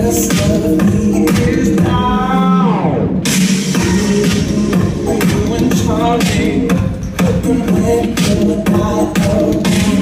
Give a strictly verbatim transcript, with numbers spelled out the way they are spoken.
rest of me is down. You and Charlie, when you're not around.